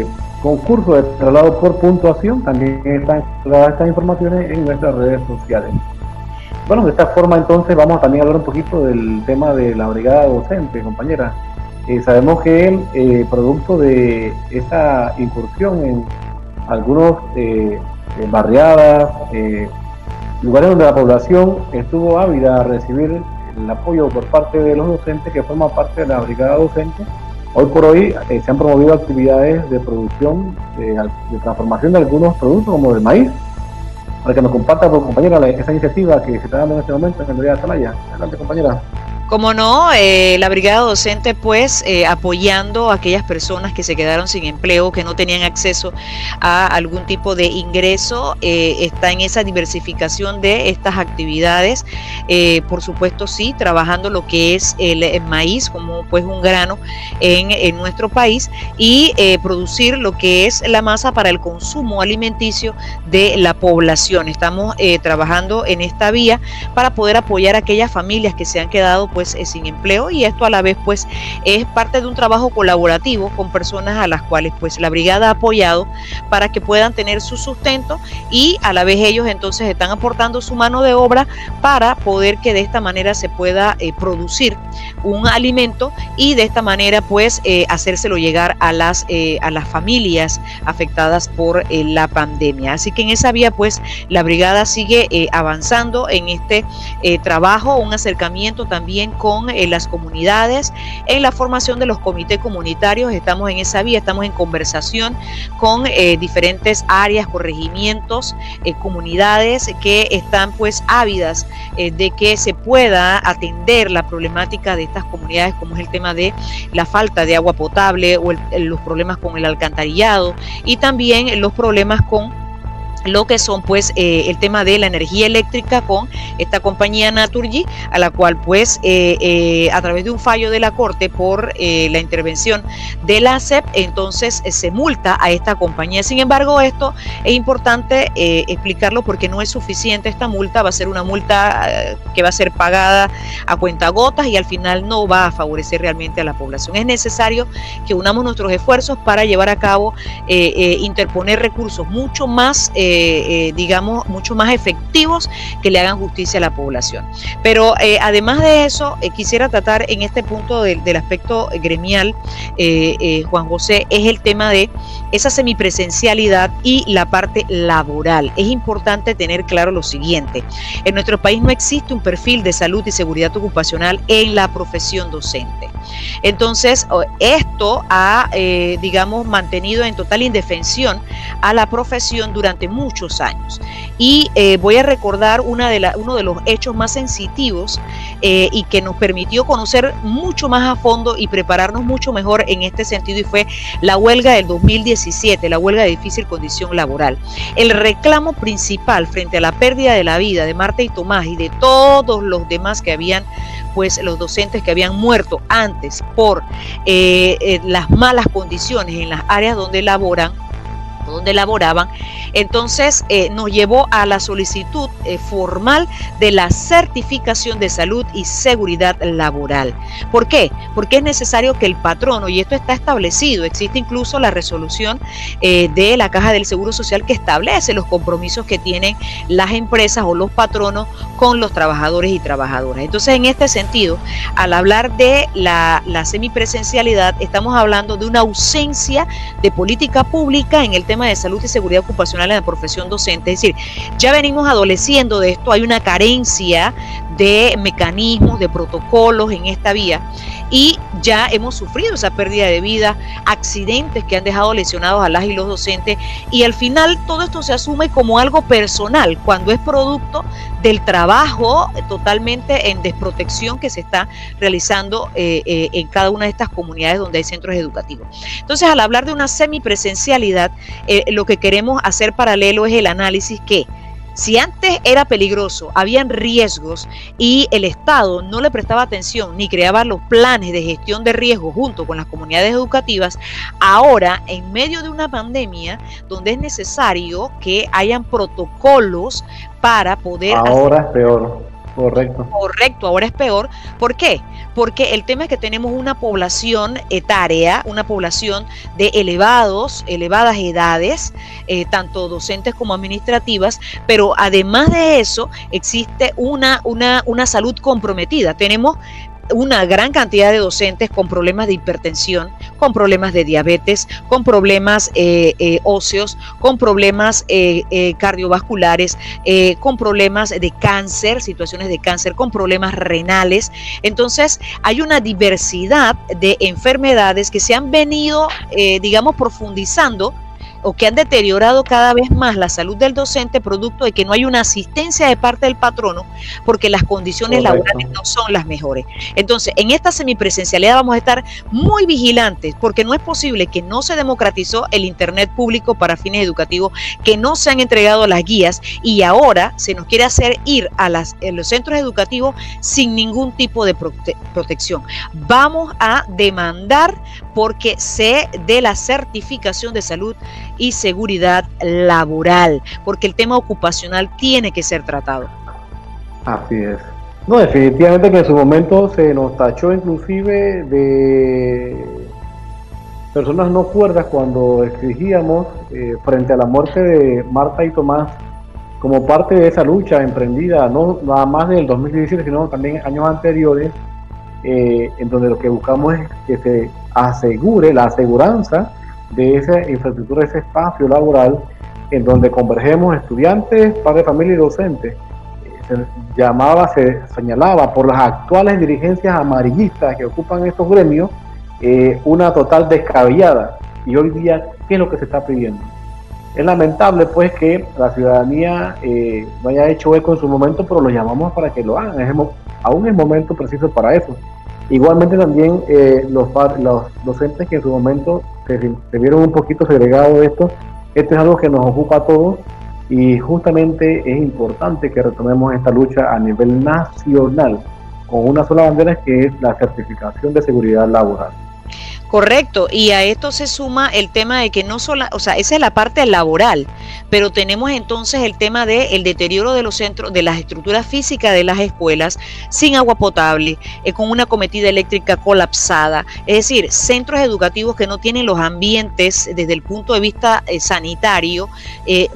concurso de traslado por puntuación. También están todas estas informaciones en nuestras redes sociales. Bueno, de esta forma entonces vamos a también hablar un poquito del tema de la brigada docente, compañera. Eh, sabemos que eh, producto de esa incursión en algunos eh, eh, barriadas, eh, lugares donde la población estuvo ávida a recibir el apoyo por parte de los docentes que forman parte de la brigada docente, hoy por hoy eh, se han promovido actividades de producción, de, de transformación de algunos productos como el maíz, para que nos comparta, compañera, la, esa iniciativa que se está dando en este momento en la Brigada Atalaya. Adelante, compañera. Como no, eh, la brigada docente pues eh, apoyando a aquellas personas que se quedaron sin empleo, que no tenían acceso a algún tipo de ingreso, eh, está en esa diversificación de estas actividades, eh, por supuesto sí, trabajando lo que es el, el maíz como pues un grano en, en nuestro país y eh, producir lo que es la masa para el consumo alimenticio de la población. Estamos eh, trabajando en esta vía para poder apoyar a aquellas familias que se han quedado pues eh, sin empleo, y esto a la vez pues es parte de un trabajo colaborativo con personas a las cuales pues la brigada ha apoyado para que puedan tener su sustento, y a la vez ellos entonces están aportando su mano de obra para poder que de esta manera se pueda eh, producir un alimento y de esta manera pues eh, hacérselo llegar a las eh, a las familias afectadas por eh, la pandemia. Así que en esa vía pues la brigada sigue eh, avanzando en este eh, trabajo, un acercamiento también con eh, las comunidades, en la formación de los comités comunitarios. Estamos en esa vía, estamos en conversación con eh, diferentes áreas, corregimientos, eh, comunidades que están pues ávidas eh, de que se pueda atender la problemática de estas comunidades, como es el tema de la falta de agua potable o el, los problemas con el alcantarillado, y también los problemas con lo que son pues eh, el tema de la energía eléctrica con esta compañía Naturgy, a la cual pues eh, eh, a través de un fallo de la Corte por eh, la intervención de la A C E P, entonces eh, se multa a esta compañía. Sin embargo, esto es importante eh, explicarlo porque no es suficiente. Esta multa va a ser una multa eh, que va a ser pagada a cuentagotas y al final no va a favorecer realmente a la población. Es necesario que unamos nuestros esfuerzos para llevar a cabo, eh, eh, interponer recursos mucho más eh, Eh, eh, digamos, mucho más efectivos que le hagan justicia a la población. Pero eh, además de eso, eh, quisiera tratar en este punto de, del aspecto gremial, eh, eh, Juan José, es el tema de esa semipresencialidad y la parte laboral. Es importante tener claro lo siguiente: en nuestro país no existe un perfil de salud y seguridad ocupacional en la profesión docente. Entonces, esto ha, eh, digamos, mantenido en total indefensión a la profesión durante muchos años. Y eh, voy a recordar una de la, uno de los hechos más sensitivos eh, y que nos permitió conocer mucho más a fondo y prepararnos mucho mejor en este sentido, y fue la huelga del dos mil diecisiete, la huelga de difícil condición laboral. El reclamo principal frente a la pérdida de la vida de Marta y Tomás y de todos los demás que habían, pues los docentes que habían muerto antes por eh, eh, las malas condiciones en las áreas donde laboran, donde laboraban, entonces eh, nos llevó a la solicitud eh, formal de la certificación de salud y seguridad laboral. ¿Por qué? Porque es necesario que el patrono, y esto está establecido, existe incluso la resolución eh, de la Caja del Seguro Social que establece los compromisos que tienen las empresas o los patronos con los trabajadores y trabajadoras. Entonces, en este sentido, al hablar de la, la semipresencialidad, estamos hablando de una ausencia de política pública en el tema de salud y seguridad ocupacional en la profesión docente. Es decir, ya venimos adoleciendo de esto, hay una carencia de mecanismos, de protocolos en esta vía, y ya hemos sufrido esa pérdida de vida, accidentes que han dejado lesionados a las y los docentes, y al final todo esto se asume como algo personal, cuando es producto del trabajo totalmente en desprotección que se está realizando eh, eh, en cada una de estas comunidades donde hay centros educativos. Entonces, al hablar de una semipresencialidad, eh, lo que queremos hacer paralelo es el análisis que, si antes era peligroso, habían riesgos y el Estado no le prestaba atención ni creaba los planes de gestión de riesgos junto con las comunidades educativas, ahora en medio de una pandemia donde es necesario que hayan protocolos para poder... Ahora es peor. Correcto. Correcto, ahora es peor. ¿Por qué? Porque el tema es que tenemos una población etaria, una población de elevados, elevadas edades, eh, tanto docentes como administrativas, pero además de eso existe una, una, una salud comprometida. Tenemos una gran cantidad de docentes con problemas de hipertensión, con problemas de diabetes, con problemas eh, eh, óseos, con problemas eh, eh, cardiovasculares, eh, con problemas de cáncer, situaciones de cáncer, con problemas renales. Entonces hay una diversidad de enfermedades que se han venido, eh, digamos, profundizando o que han deteriorado cada vez más la salud del docente, producto de que no hay una asistencia de parte del patrono, porque las condiciones Correcto. laborales no son las mejores. Entonces, en esta semipresencialidad vamos a estar muy vigilantes, porque no es posible que no se democratizó el internet público para fines educativos, que no se han entregado las guías y ahora se nos quiere hacer ir a, las, a los centros educativos sin ningún tipo de prote protección. Vamos a demandar porque se dé la certificación de salud y seguridad laboral, porque el tema ocupacional tiene que ser tratado. Así es. No, definitivamente que en su momento se nos tachó inclusive de personas no cuerdas cuando exigíamos eh, frente a la muerte de Marta y Tomás, como parte de esa lucha emprendida, no nada más del dos mil diecisiete, sino también años anteriores, eh, en donde lo que buscamos es que se asegure la aseguranza de esa infraestructura, de ese espacio laboral en donde convergemos estudiantes, padres de familia y docentes. Se llamaba, se señalaba por las actuales dirigencias amarillistas que ocupan estos gremios eh, una total descabellada. Y hoy día, ¿qué es lo que se está pidiendo? Es lamentable pues que la ciudadanía eh, no haya hecho eco en su momento, pero lo llamamos para que lo hagan. Es, aún es momento preciso para eso. Igualmente también eh, los, los docentes que en su momento se, se vieron un poquito segregados de esto, esto es algo que nos ocupa a todos y justamente es importante que retomemos esta lucha a nivel nacional con una sola bandera, que es la certificación de seguridad laboral. Correcto, y a esto se suma el tema de que no solo, o sea, esa es la parte laboral, pero tenemos entonces el tema del deterioro de los centros, de las estructuras físicas de las escuelas, sin agua potable, eh, con una cometida eléctrica colapsada, es decir, centros educativos que no tienen los ambientes desde el punto de vista eh, sanitario, eh,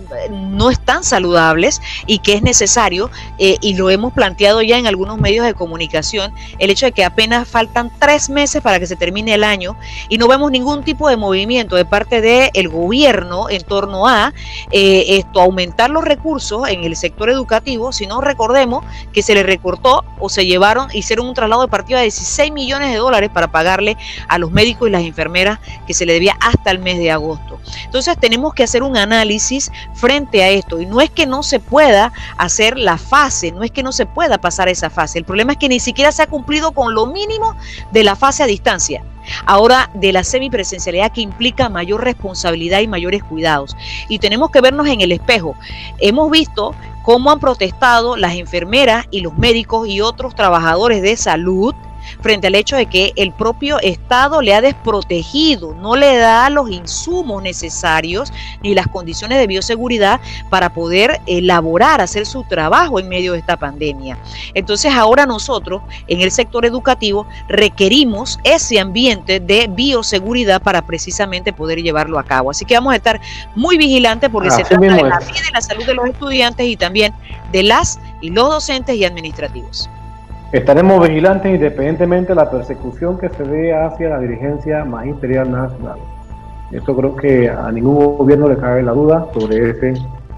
no están saludables y que es necesario, eh, y lo hemos planteado ya en algunos medios de comunicación, el hecho de que apenas faltan tres meses para que se termine el año y no vemos ningún tipo de movimiento de parte del gobierno en torno a eh, esto, aumentar los recursos en el sector educativo, sino recordemos que se le recortó o se llevaron, hicieron un traslado de partida de dieciséis millones de dólares para pagarle a los médicos y las enfermeras que se le debía hasta el mes de agosto. Entonces tenemos que hacer un análisis frente a esto, y no es que no se pueda hacer la fase, no es que no se pueda pasar esa fase, el problema es que ni siquiera se ha cumplido con lo mínimo de la fase a distancia. Ahora de la semipresencialidad, que implica mayor responsabilidad y mayores cuidados, y tenemos que vernos en el espejo. Hemos visto cómo han protestado las enfermeras y los médicos y otros trabajadores de salud frente al hecho de que el propio Estado le ha desprotegido, no le da los insumos necesarios ni las condiciones de bioseguridad para poder elaborar, hacer su trabajo en medio de esta pandemia. Entonces ahora nosotros en el sector educativo requerimos ese ambiente de bioseguridad para precisamente poder llevarlo a cabo. Así que vamos a estar muy vigilantes porque Así se trata de la vida y la salud de los estudiantes y también de las y los docentes y administrativos. Estaremos vigilantes independientemente de la persecución que se dé hacia la dirigencia magisterial nacional. Esto creo que a ningún gobierno le cabe la duda sobre ese,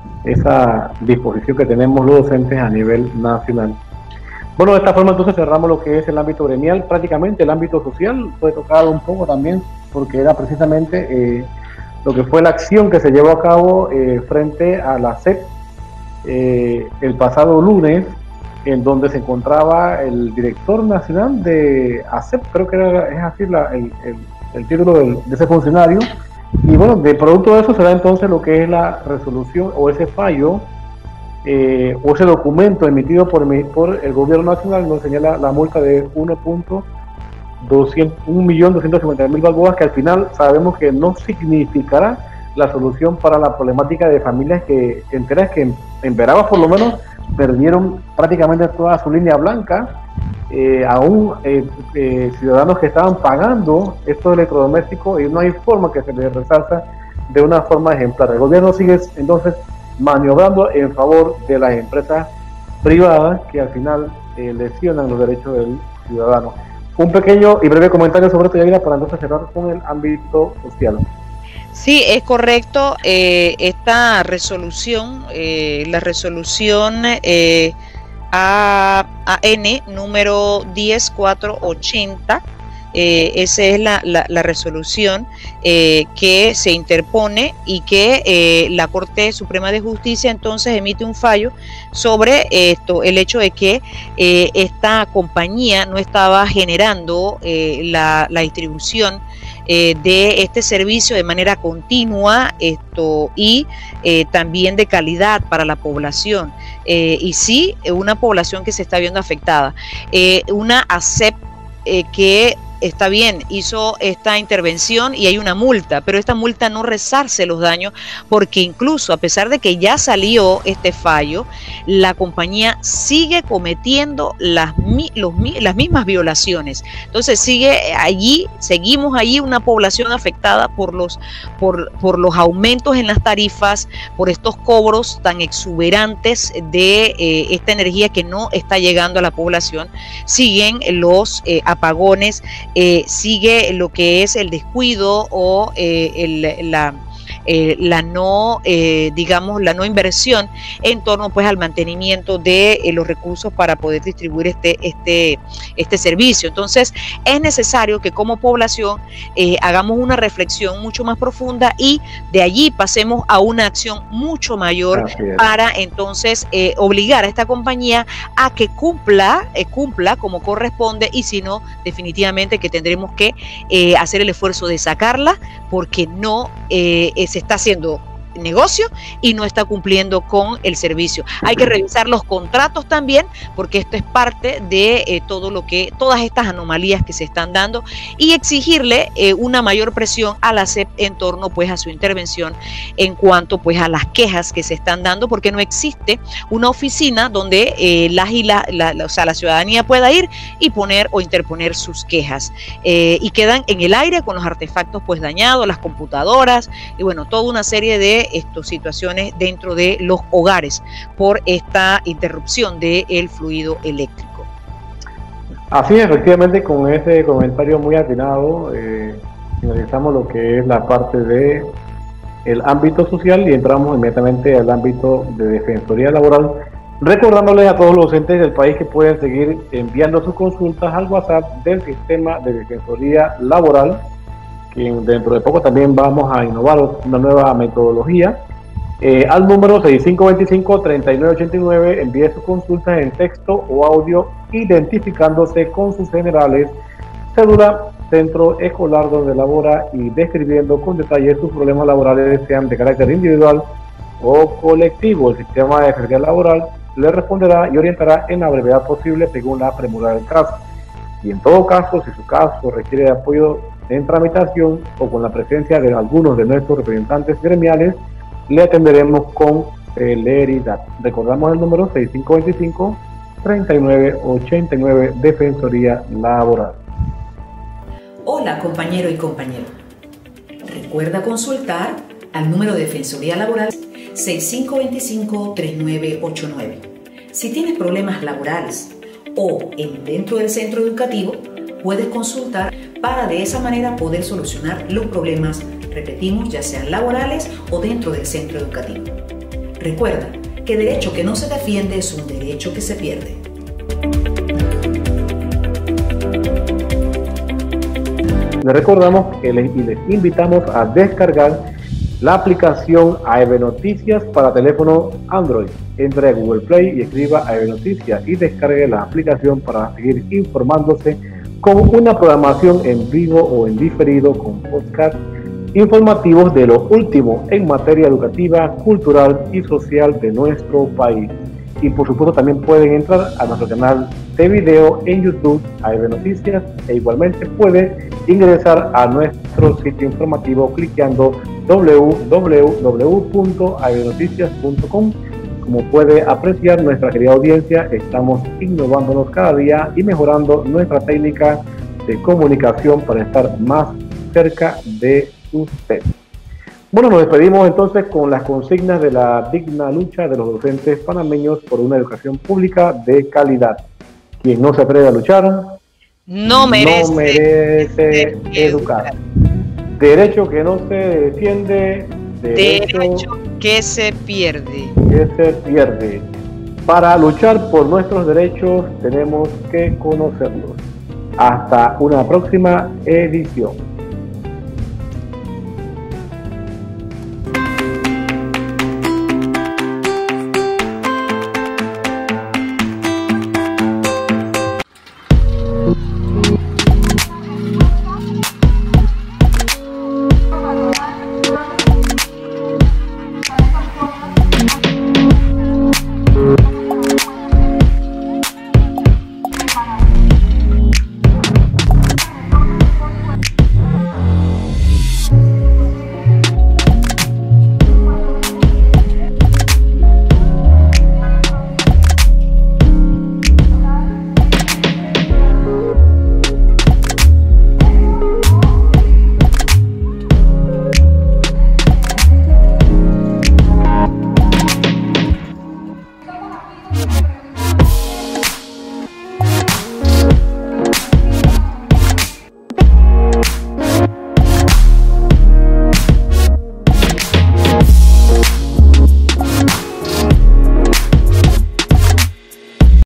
esa disposición que tenemos los docentes a nivel nacional. Bueno, de esta forma entonces cerramos lo que es el ámbito gremial. Prácticamente el ámbito social fue tocado un poco también, porque era precisamente eh, lo que fue la acción que se llevó a cabo eh, frente a la S E P eh, el pasado lunes, en donde se encontraba el director nacional de A S E P, creo que era, es así la, el, el, el título del, de ese funcionario, y bueno, de producto de eso se da entonces lo que es la resolución o ese fallo, eh, o ese documento emitido por, por el gobierno nacional, donde señala la multa de un millón doscientos cincuenta mil balboas, que al final sabemos que no significará la solución para la problemática de familias que enteras que en, en Veraguas por lo menos perdieron prácticamente toda su línea blanca. Eh, aún eh, eh, ciudadanos que estaban pagando estos electrodomésticos, y no hay forma que se les resalza de una forma ejemplar. El gobierno sigue entonces maniobrando en favor de las empresas privadas que al final eh, lesionan los derechos del ciudadano. Un pequeño y breve comentario sobre esto, Yaira, para entonces cerrar con el ámbito social. Sí, es correcto. Eh, esta resolución, eh, la resolución eh, A N número diez mil cuatrocientos ochenta, eh, esa es la, la, la resolución eh, que se interpone y que eh, la Corte Suprema de Justicia entonces emite un fallo sobre esto, el hecho de que eh, esta compañía no estaba generando eh, la, la distribución Eh, de este servicio de manera continua esto y eh, también de calidad para la población, eh, y sí, una población que se está viendo afectada. Eh, una A S E P eh, que está bien, hizo esta intervención y hay una multa, pero esta multa no resarce los daños, porque incluso a pesar de que ya salió este fallo, la compañía sigue cometiendo las, los, las mismas violaciones. Entonces sigue allí, seguimos allí una población afectada por los, por, por los aumentos en las tarifas, por estos cobros tan exuberantes de eh, esta energía que no está llegando a la población. Siguen los eh, apagones. Eh, sigue lo que es el descuido o eh, el, la, eh, la no, eh, digamos, la no inversión en torno pues al mantenimiento de eh, los recursos para poder distribuir este, este, este servicio. Entonces es necesario que como población eh, hagamos una reflexión mucho más profunda y de allí pasemos a una acción mucho mayor para entonces eh, obligar a esta compañía a que cumpla, eh, cumpla como corresponde, y si no, definitivamente que tendremos que eh, hacer el esfuerzo de sacarla, porque no eh, se está haciendo negocio y no está cumpliendo con el servicio. Hay que revisar los contratos también, porque esto es parte de eh, todo lo que, todas estas anomalías que se están dando, y exigirle eh, una mayor presión a la A S E P en torno pues a su intervención en cuanto pues a las quejas que se están dando, porque no existe una oficina donde eh, la, la, la, la, o sea, la ciudadanía pueda ir y poner o interponer sus quejas, eh, y quedan en el aire con los artefactos pues dañados, las computadoras y bueno, toda una serie de estas situaciones dentro de los hogares por esta interrupción del fluido eléctrico. Así, efectivamente, con ese comentario muy atinado, eh, finalizamos lo que es la parte de el ámbito social y entramos inmediatamente al ámbito de defensoría laboral, recordándoles a todos los docentes del país que pueden seguir enviando sus consultas al WhatsApp del sistema de defensoría laboral, que dentro de poco también vamos a innovar una nueva metodología, eh, al número seis cinco dos cinco, tres nueve ocho nueve. Envíe sus consultas en texto o audio, identificándose con sus generales, cédula, centro escolar donde labora y describiendo con detalle sus problemas laborales, sean de carácter individual o colectivo. El sistema de defensoría laboral le responderá y orientará en la brevedad posible según la premura del caso. Y en todo caso, si su caso requiere de apoyo en tramitación o con la presencia de algunos de nuestros representantes gremiales, le atenderemos con celeridad. Recordamos el número seis cinco dos cinco, tres nueve ocho nueve, Defensoría Laboral. Hola compañero y compañero. Recuerda consultar al número de Defensoría Laboral seis cinco dos cinco, tres nueve ocho nueve. Si tienes problemas laborales o en dentro del centro educativo, puedes consultar para de esa manera poder solucionar los problemas, repetimos, ya sean laborales o dentro del centro educativo. Recuerda que derecho que no se defiende es un derecho que se pierde. Les recordamos que les, y les invitamos a descargar la aplicación A E B Noticias para teléfono Android. Entre a Google Play y escriba A E B Noticias y descargue la aplicación para seguir informándose con una programación en vivo o en diferido con podcast informativos de lo último en materia educativa, cultural y social de nuestro país. Y por supuesto también pueden entrar a nuestro canal de video en YouTube, A E B Noticias, e igualmente puede ingresar a nuestro sitio informativo cliqueando doble u doble u doble u punto a e b noticias punto com Como puede apreciar nuestra querida audiencia, estamos innovándonos cada día y mejorando nuestra técnica de comunicación para estar más cerca de usted. Bueno, nos despedimos entonces con las consignas de la digna lucha de los docentes panameños por una educación pública de calidad. Quien no se atreve a luchar, no merece, no merece educar. Derecho que no se defiende, derecho, derecho que se pierde. Que se pierde. Para luchar por nuestros derechos tenemos que conocerlos. Hasta una próxima edición.